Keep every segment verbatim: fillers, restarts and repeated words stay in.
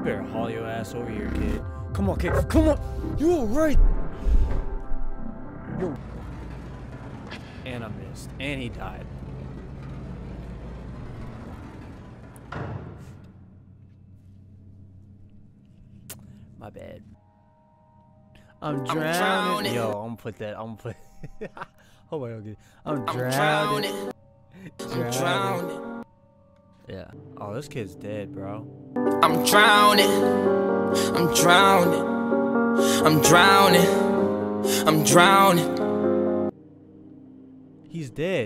better haul your ass over here, kid. Come on, kid. Come on. You alright? You're. And I missed. And he died. My bad. I'm drowning. I'm drowning. Yo, I'm gonna put that. I'm gonna put. Oh my god. I'm drowning. I'm drowning. I'm drowning. Yeah. Oh, this kid's dead, bro. I'm drowning. I'm drowning. I'm drowning. I'm drowning. He's dead.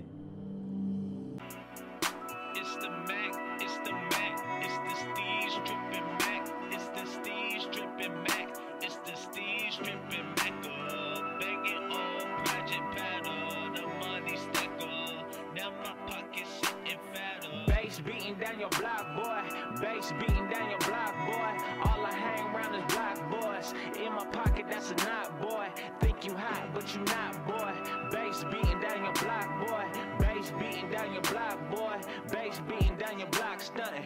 It's the Mac, it's the Mac, it's the Steez dripping Mac, it's the Steez dripping Mac, it's the Steez dripping Mac, uh, begging on project paddle, the money stacker, now my pocket's sitting fatter. Bass beating down your block, boy, bass beating down your block, boy, all I hang around is block boys, in my pocket that's a knot, boy, think you hot, but you not, boy, bass beating down your block, boy, bass beating down your block, boy, bass beating down your block, stunting.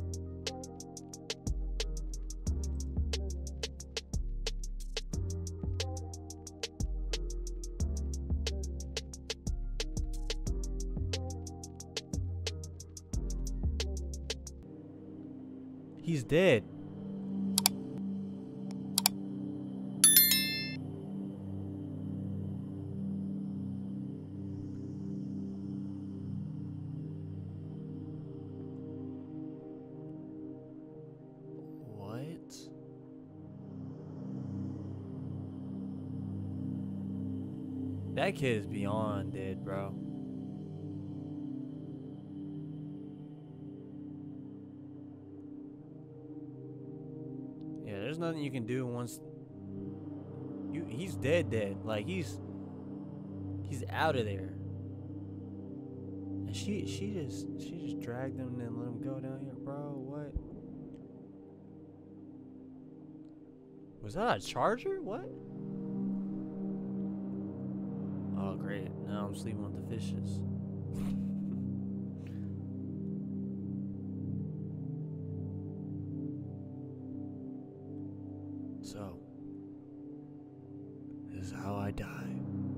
He's dead. That kid is beyond dead, bro. Yeah, there's nothing you can do once you he's dead dead. Like he's he's out of there. And she she just she just dragged him and then let him go down here, bro. What? Was that a charger? What? Oh, great. Now I'm sleeping with the fishes. So, this is how I die.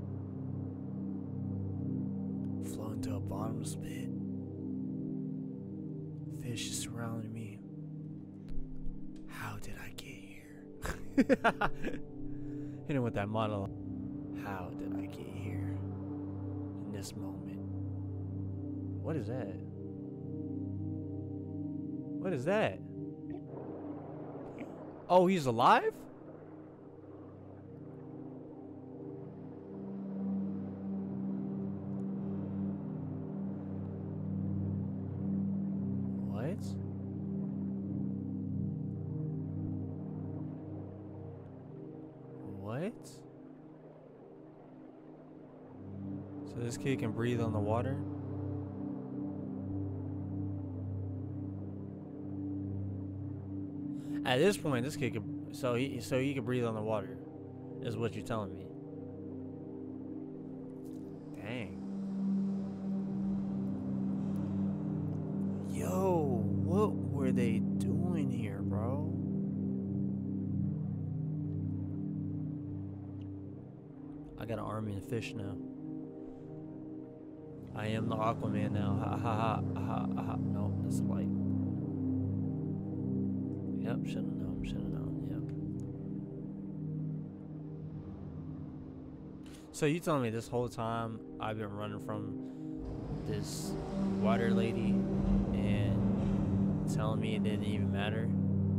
Flow into a bottomless pit. Fish is surrounding me. How did I get here? Hit him with that monologue. How did I get here in this moment? What is that? What is that? Oh, he's alive? What? What? So this kid can breathe on the water? At this point, this kid can, so he so he can breathe on the water, is what you're telling me. Dang. Yo, what were they doing here, bro? I got an army of fish now. I am the Aquaman now. Ha ha ha ha ha ha. No, that's the light. Yep, should've known, should've known, yep. So you telling me this whole time I've been running from this water lady and telling me it didn't even matter?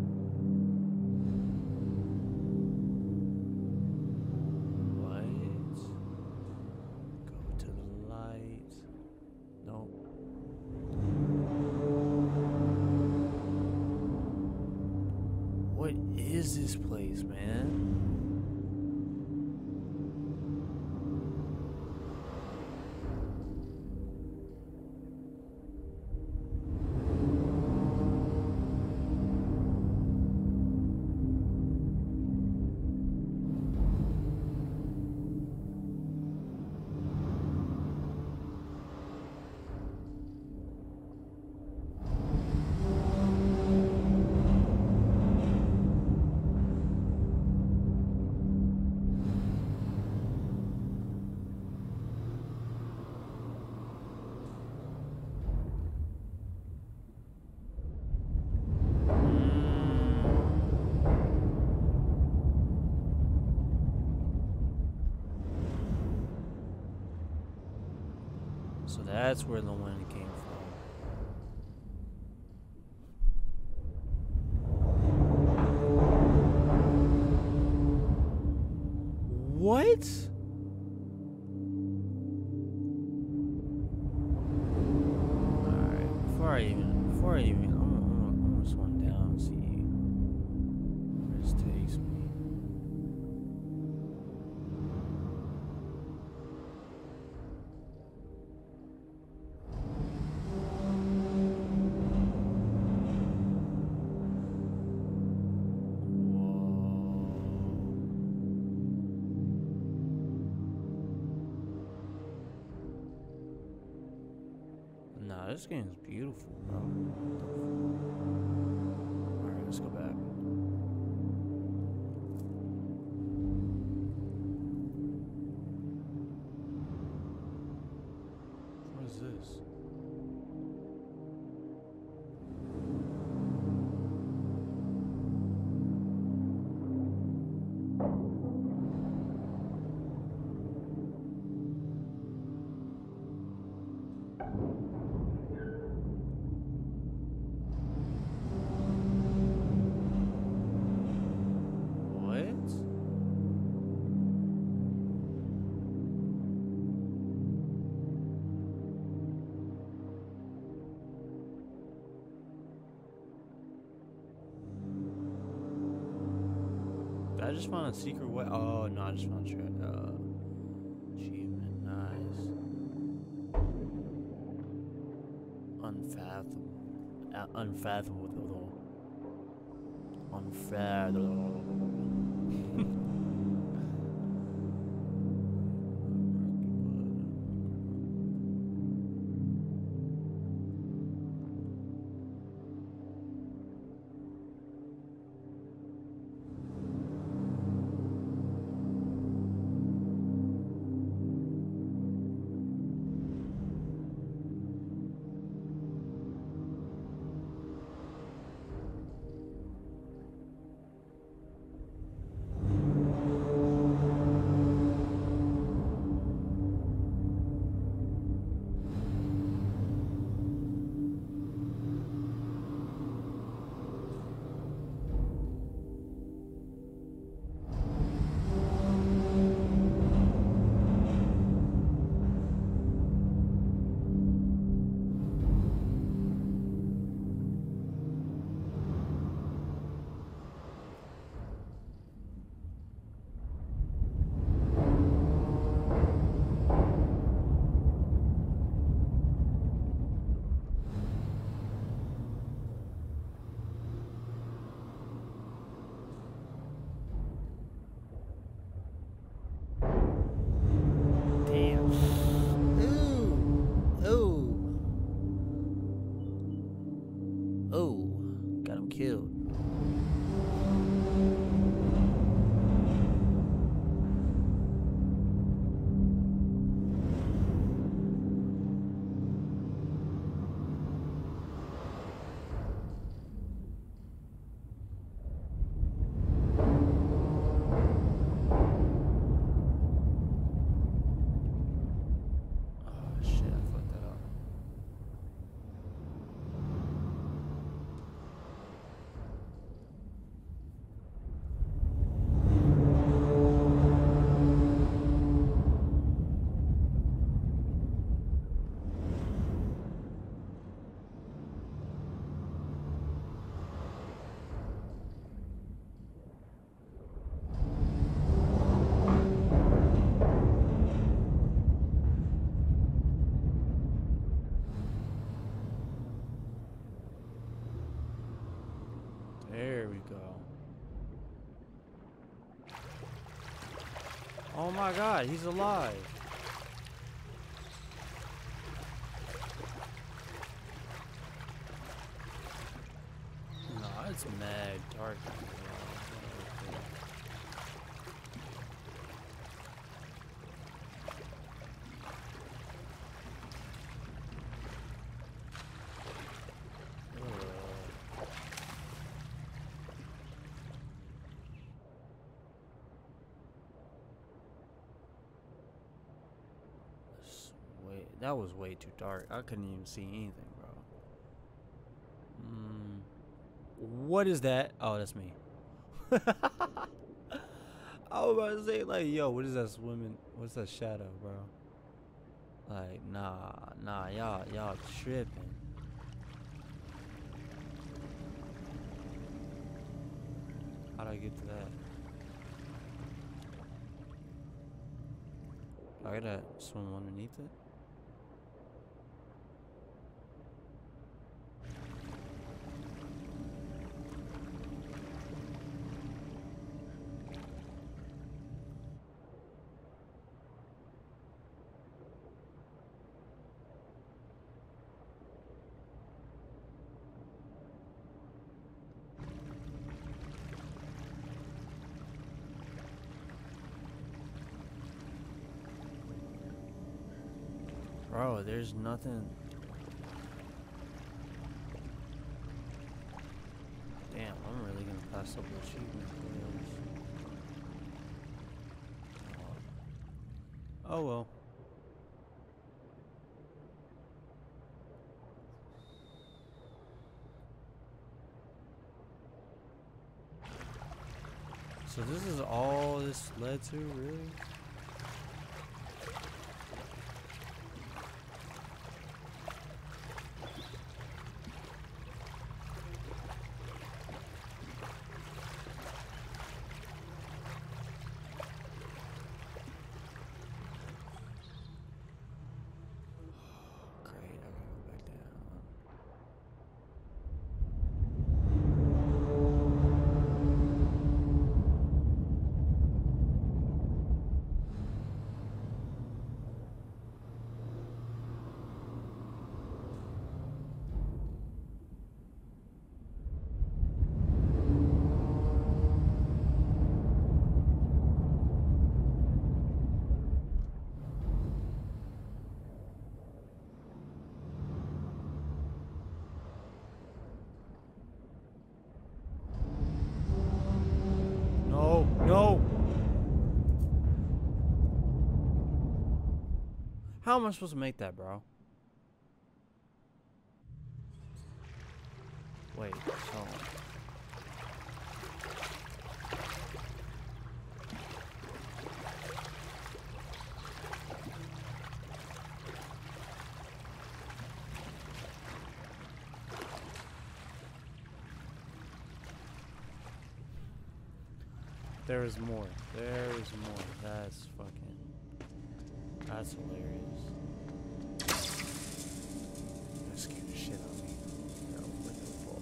What is this place, man? that's where the wind came from. What? Alright, before I even, before I even, I'm, I'm, I'm gonna swim down and see where this takes me. Nah, this game's beautiful, bro. Alright, let's go back. What is this? What? Did I just found a secret way? Oh no, I just found a tra- uh, achievement. Nice. Unfathomable. Uh, unfathomable. Unfathomable. Damn. Ooh. Ooh. Oh. Got him killed. Oh shit, I fucked that up. There we go. Oh my god, he's alive. Nah, it's mad dark. Wait, that was way too dark. I couldn't even see anything, bro. Mm, what is that? Oh, that's me. I was about to say, like, yo, what is that swimming? What's that shadow, bro? Like, nah, nah, y'all, y'all tripping. How'd I get to that? I gotta swim underneath it. Bro, there's nothing. Damn, I'm really gonna pass up the achievement for those. Oh well. So this is all this led to, really? No. How am I supposed to make that, bro? Wait, so there is more. There is more. That's fucking. That's hilarious. That scared the shit out of me. Yo, what the fuck?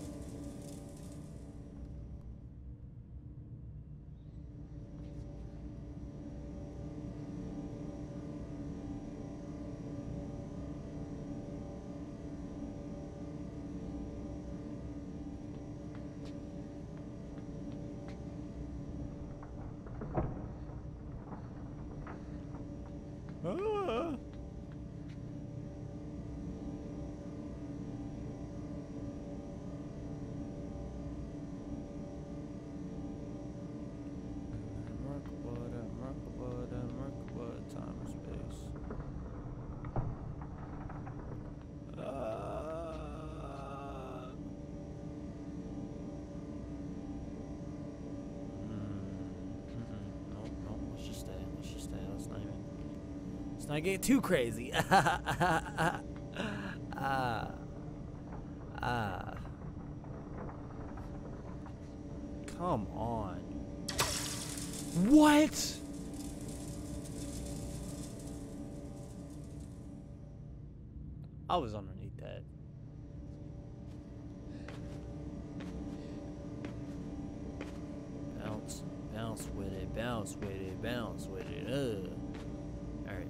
Ah. Remarkable, remarkable, remarkable time and space. Ah. Mm. Nope, nope. Let's just stay. Let's just stay. Let's not even. Let's not get too crazy. Ah. Ah. Come on. What? I was underneath that. Bounce, bounce with it, bounce with it, bounce with it. Ugh. Alright.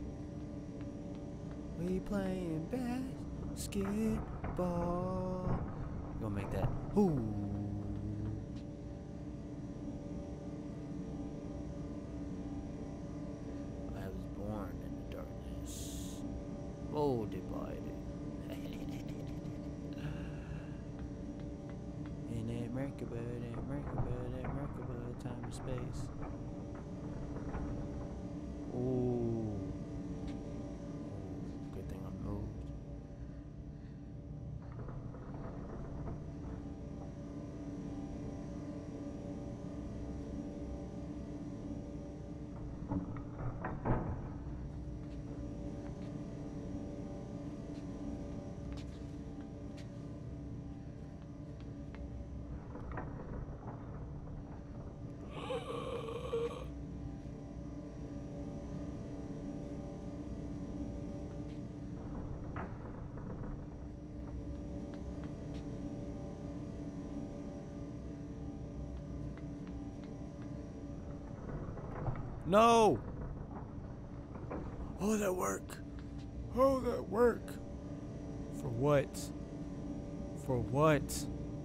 We playing basketball. We're gonna make that. Ooh. I was born in the darkness, molded by it. In that Merkaba, that Merkaba, that Merkaba, time and space. Ooh. Good No! Oh, that work. Oh, that work. For what? For what?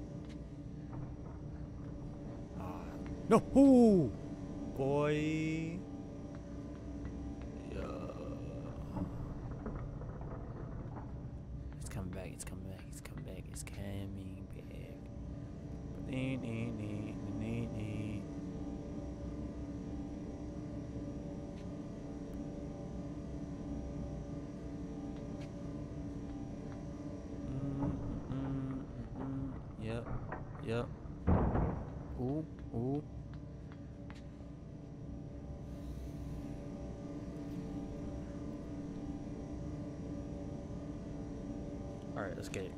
Ah, no! Ooh! Boy. Yeah. It's coming back. It's coming back. It's coming back. It's coming back. Nee, nee, nee, nee, nee. Yep, yep. Ooh, ooh. Alright, let's get it.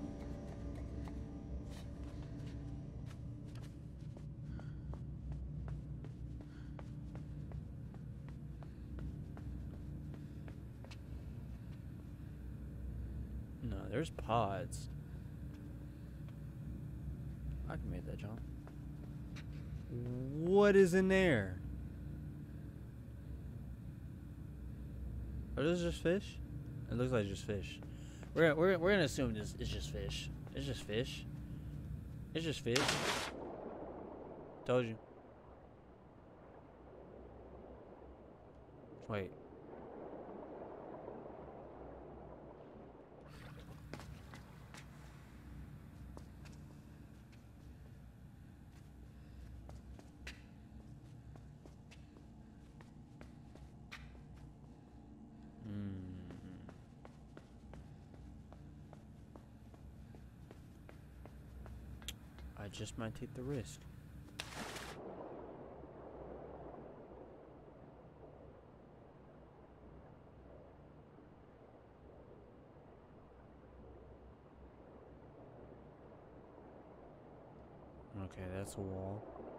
No, there's pods. I can make that jump. What is in there? Are those just fish? It looks like just fish. We're gonna, we're we're gonna assume this is just fish. It's just fish. It's just fish. Told you. Wait. I just might take the risk. Okay, that's a wall.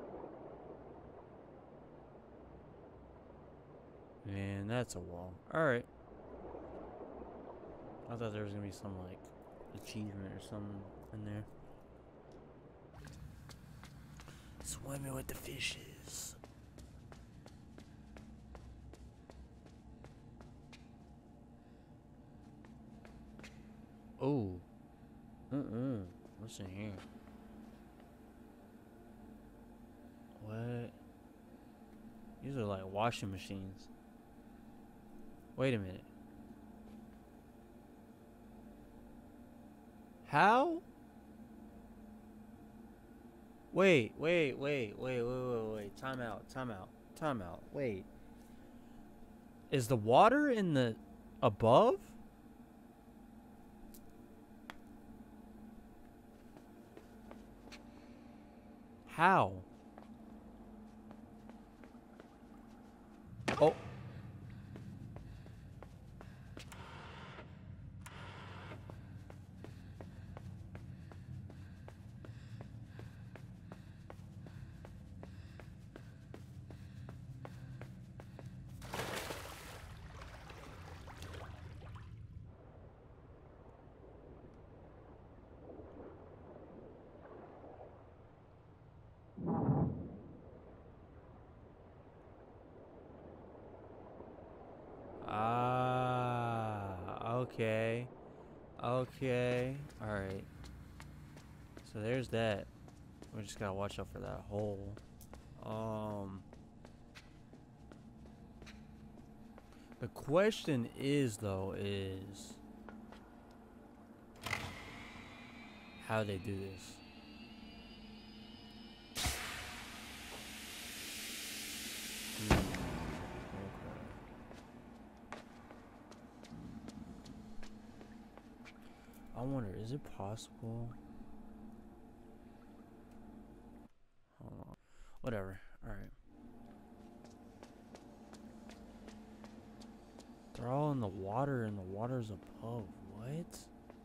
And that's a wall. Alright. I thought there was gonna be some, like, achievement or something in there. Swimming with the fishes. Oh. Uh-uh. What's in here? What? These are like washing machines. Wait a minute. How? Wait, wait, wait, wait, wait, wait, wait. Time out, time out, time out. Wait. Is the water in the above? How? Oh. Ah, okay. Okay. Alright. So there's that. We just gotta watch out for that hole. Um. The question is, though, is how they do this. Hmm. Okay. I wonder, is it possible? Hold on. Whatever. Alright. They're all in the water and the water's above. What?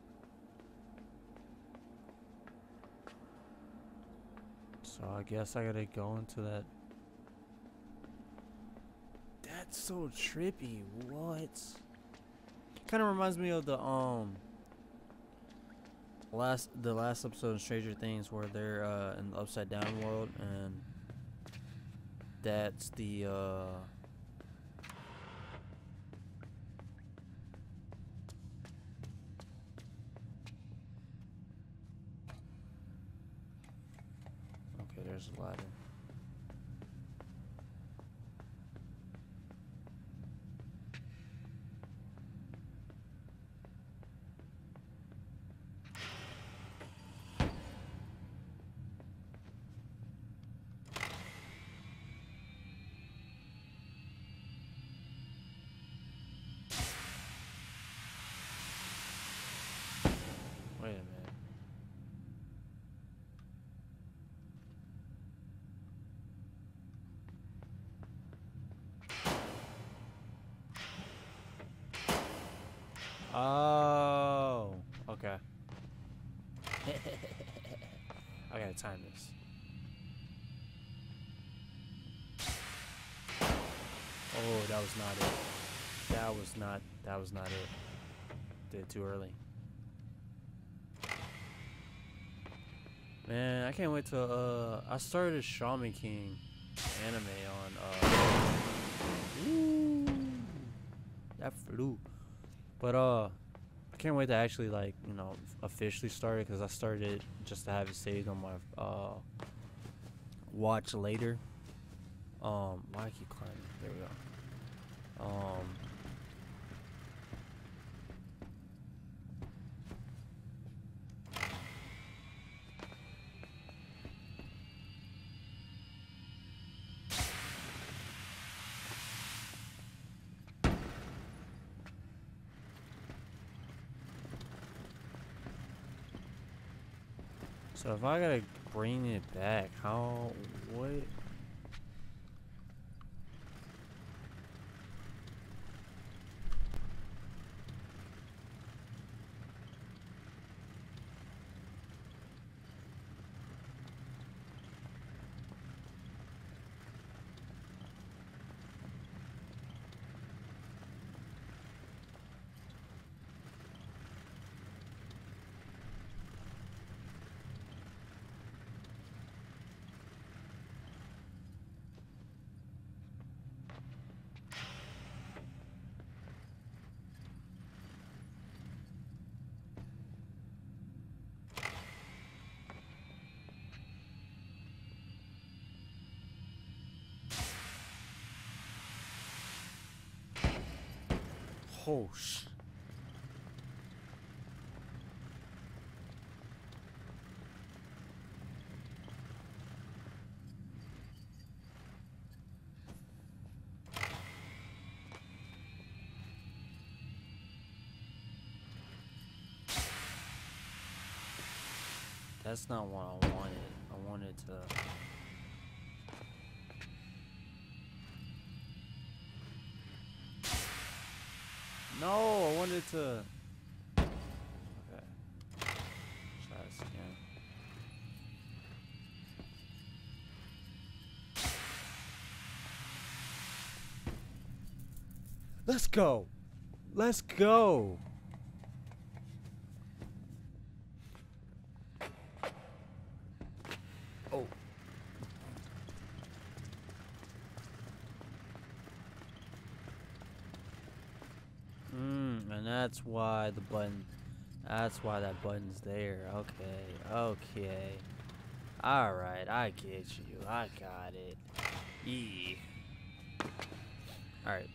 So I guess I gotta go into that. That's so trippy. What? Kind of reminds me of the um last the last episode of Stranger Things where they're uh, in the upside down world, and that's the uh Oh, okay. I gotta time this. Oh, that was not it. That was not. That was not it. Did it too early. Man, I can't wait to. Uh, I started Shaman King anime on. Uh, ooh, that flew. But uh, I can't wait to actually like you know officially start it because I started just to have it saved on my uh watch later. Um, why I keep climbing? There we go. Um. So if I gotta bring it back, how, what? Oh, sh. That's not what I wanted. I wanted to. No, I wanted to. Okay. Try this again. Let's go. Let's go. Oh. Mm, and that's why the button. That's why that button's there. Okay. Okay. All right. I get you. I got it. Yeah. All right.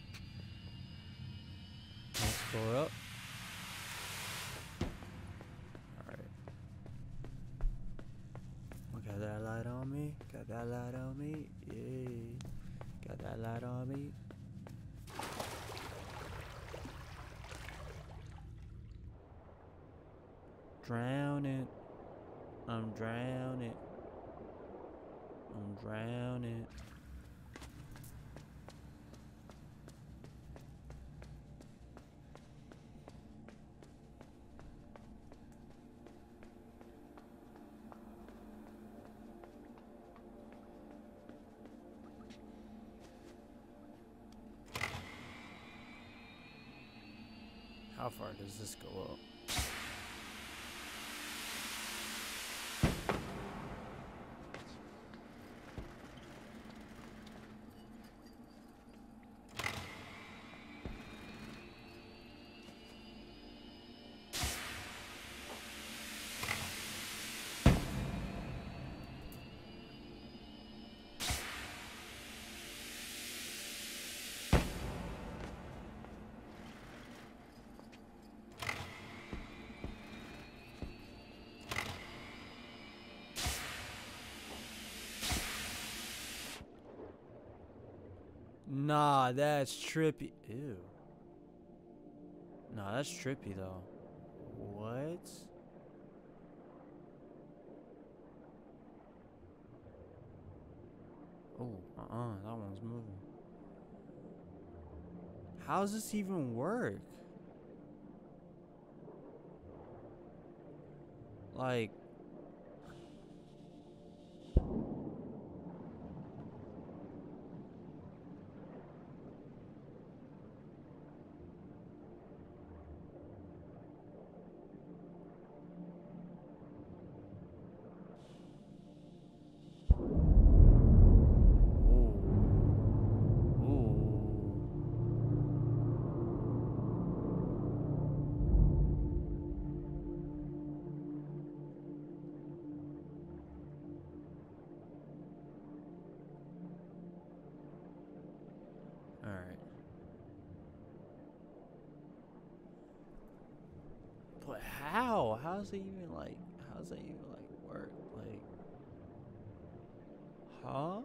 Let's go up. Alright. Got that light on me. Got that light on me. Yeah. Got that light on me. Drowning. I'm drowning. I'm drowning. How far does this go up? Nah, that's trippy. Ew. Nah, that's trippy though. What? Oh, uh-uh, that one's moving. How does this even work? Like, ooh, ooh. All right. But how? How's it even like? How's that even like work? Like, huh?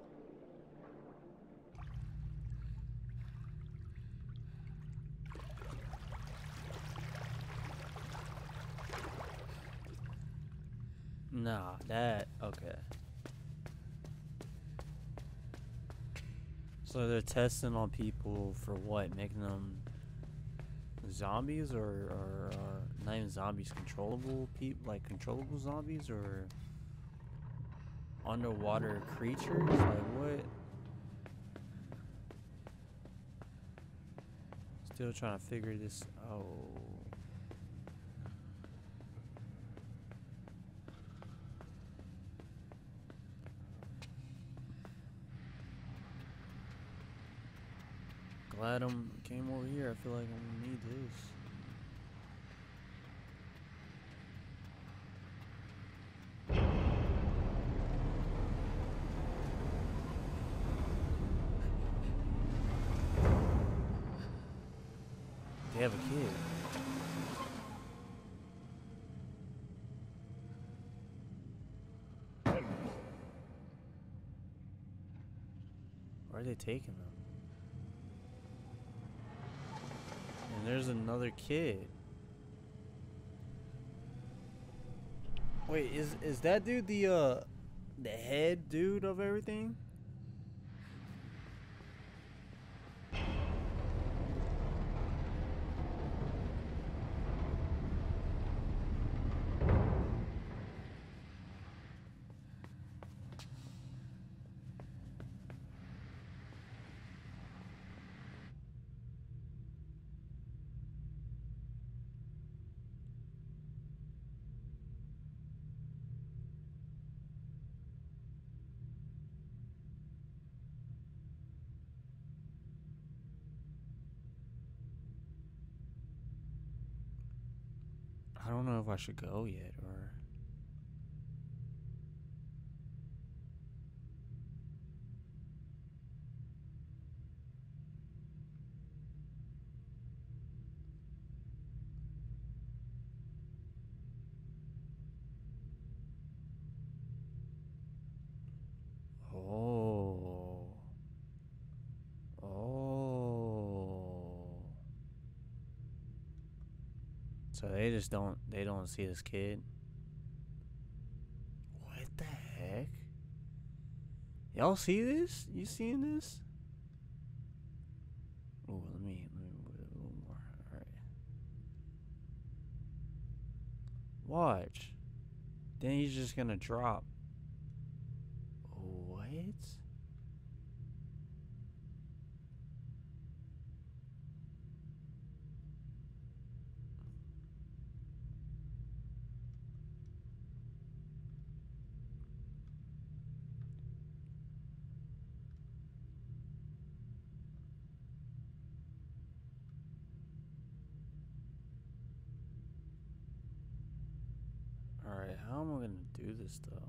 Nah, that okay. So they're testing on people for what? Making them zombies, or, or, or not even zombies, controllable people, like controllable zombies, or underwater creatures? Like what? Still trying to figure this. Oh. Glad I came over here. I feel like I'm gonna need this. They have a kid. Where are they taking them? And there's another kid. Wait, is is that dude the uh the head dude of everything? I don't know if I should go yet or. Oh. Oh. So they just don't they don't see this kid. What the heck? Y'all see this? You seeing this? Oh, let me let me move it a little more. All right. Watch. Then he's just gonna drop. What? Alright, how am I gonna do this though?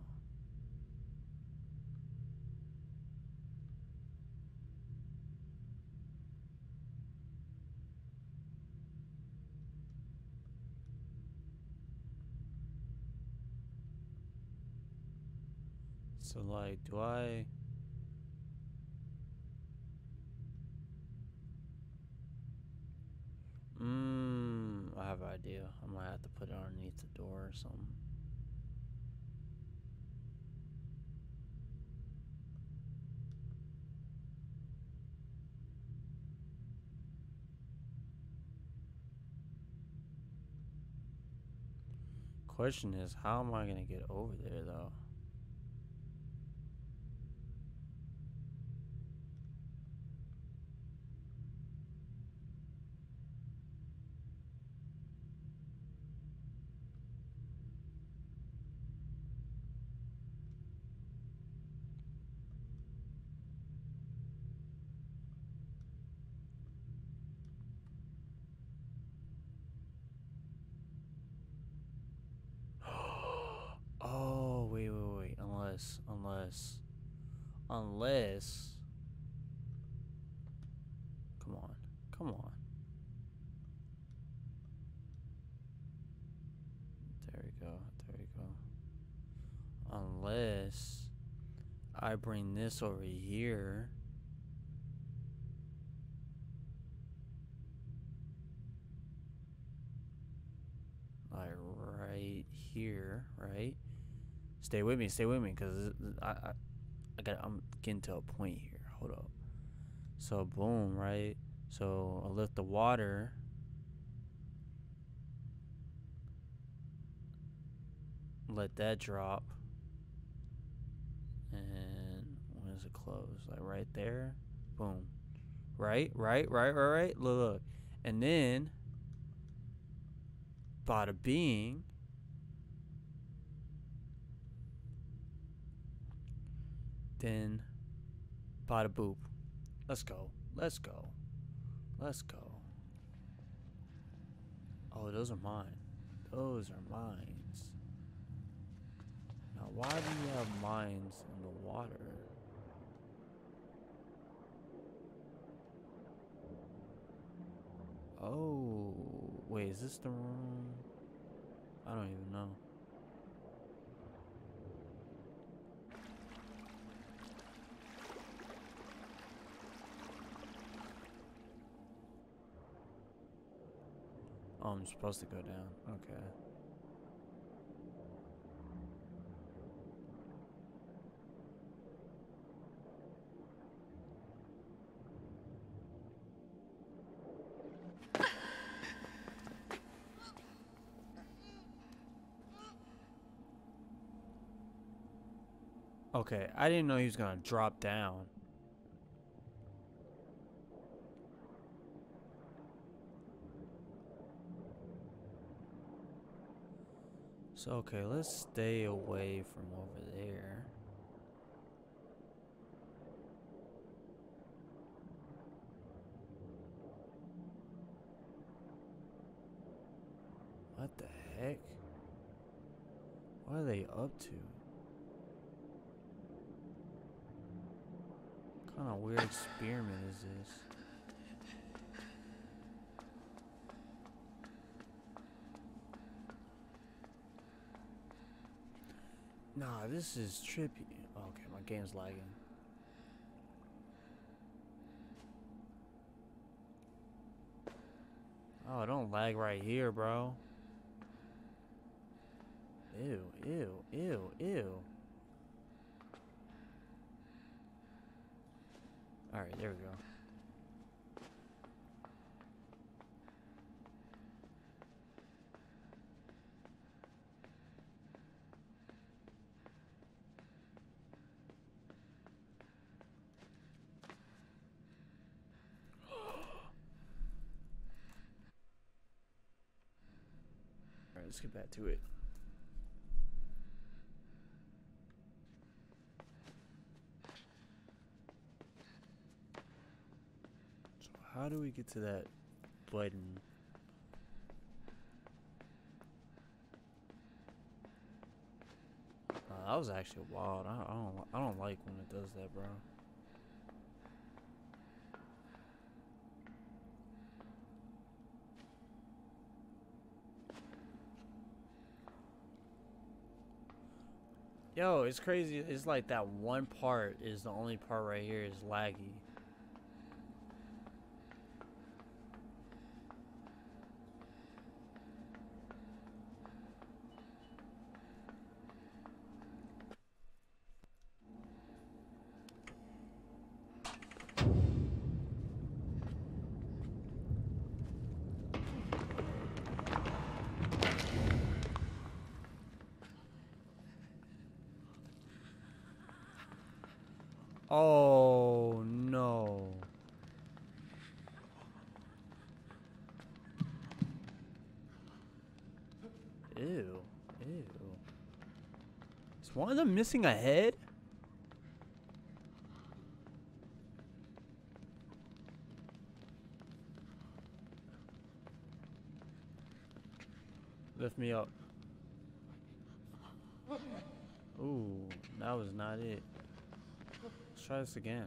So like, do I? Mmm, I have an idea. I might have to put it underneath the door or something. question is, how am I gonna get over there though? Oh, wait, wait, wait. Unless, unless, unless. Come on, come on. There we go, there we go. Unless I bring this over here. Like right here, right? Stay with me, stay with me, cause I, I, I got, I'm getting to a point here. Hold up. So boom, right? So I lift the water. Let that drop. And when does it close? Like right there. Boom. Right, right, right, right, right. Look, look. And then, bada bing. Then, bada boop. Let's go. Let's go. Let's go. Oh, those are mine. Those are mines. Now, why do you have mines in the water? Oh, wait, is this the room? I don't even know. Oh, I'm supposed to go down. Okay. Okay, I didn't know he was gonna drop down. So, okay, let's stay away from over there. What the heck? What are they up to? What kind of weird experiment is this? Nah, this is trippy. Oh, okay, my game's lagging. Oh, don't lag right here, bro. Ew, ew, ew, ew. Alright, there we go. Alright, let's get back to it. So how do we get to that button? Uh, that was actually wild. I, I don't I don't like when it does that, bro. Yo, it's crazy. It's like that one part is the only part right here is laggy. Oh no. Ew. Ew. Is one of them missing a head? Lift me up. Ooh, that was not it. Let's try this again.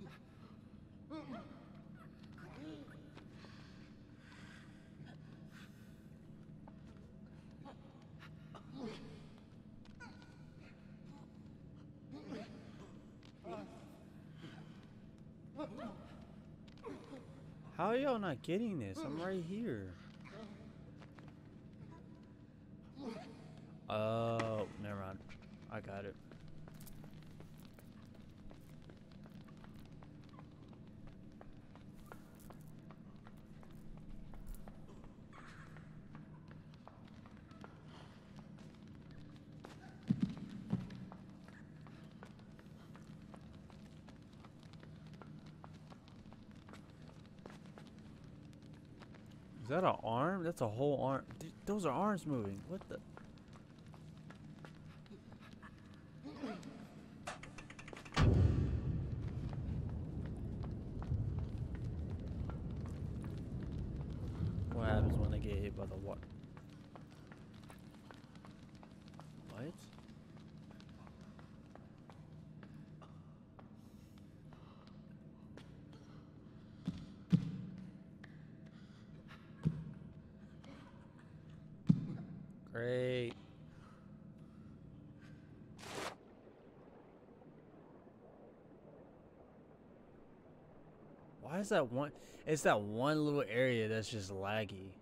How are y'all not getting this? I'm right here. Oh, never mind. I got it. Is that an arm? That's a whole arm. Dude, those are arms moving. What the? What happens when they get hit by the water? What? Great. Why is that one? It's that one little area that's just laggy.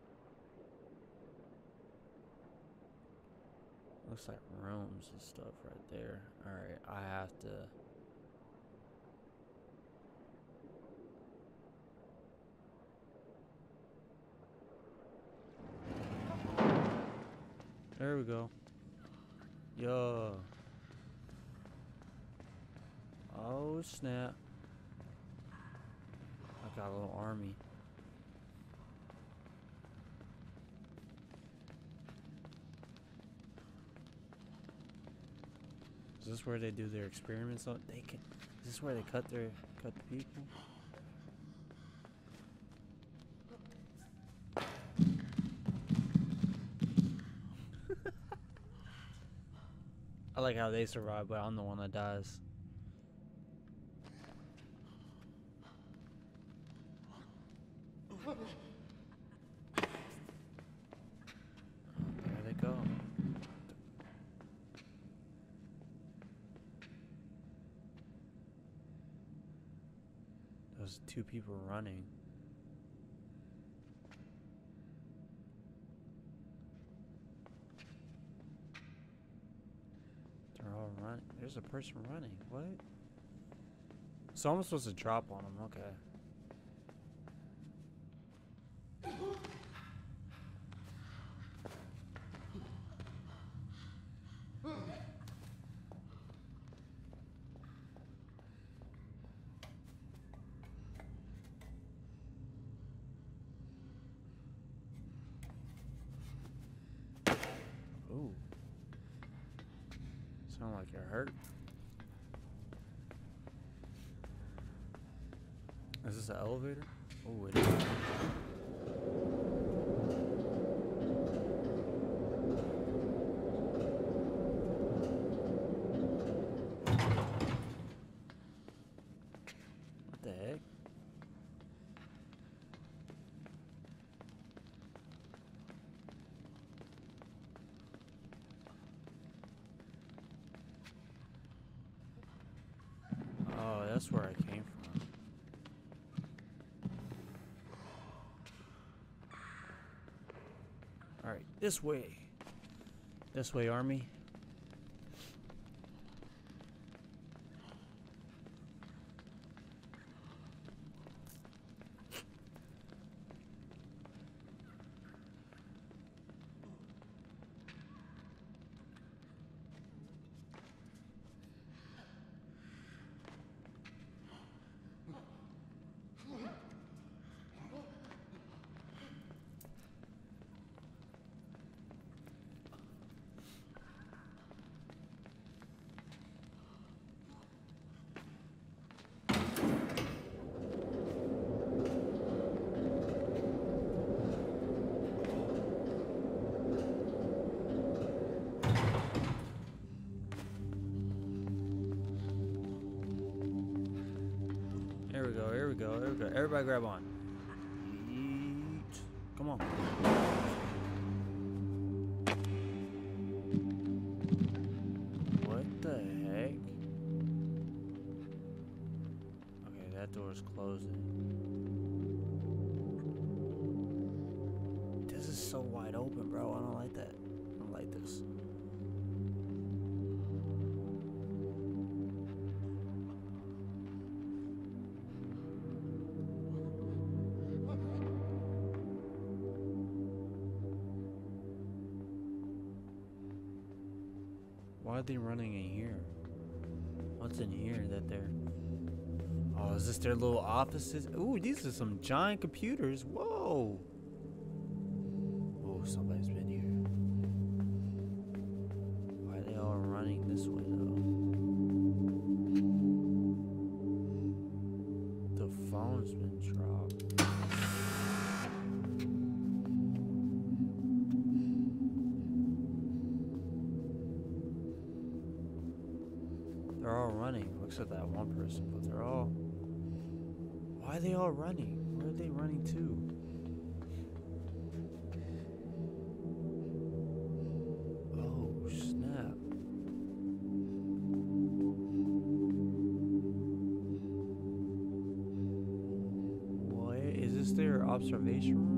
Looks like rooms and stuff right there. Alright, I have to... There we go. Yo. Oh snap. I got a little army. Is this where they do their experiments on? They can. Is this where they cut their cut the people? I like how they survive, but I'm the one that dies. There they go. Those two people running. They're all running. There's a person running. What? So I'm supposed to drop on them. Okay. Ooh. Sound like you're hurt. Is this an elevator? Oh, it is. What the heck? Oh, that's where I came from. Alright, this way. This way, army. Here we go, here we go, here we go. Everybody grab on. Yeet. Come on. What the heck? Okay, that door's closing. This is so wide open, bro. I don't like that. I don't like this. Why are they running in here? What's in here that they're... Oh, is this their little offices? Ooh, these are some giant computers. Whoa. Oh, somebody's been here. Why are they all running this way, though? The phone's been dropped. They're all running. Looks like that one person, but they're all... Why are they all running? Where are they running to? Oh, snap. What? Is this their observation room?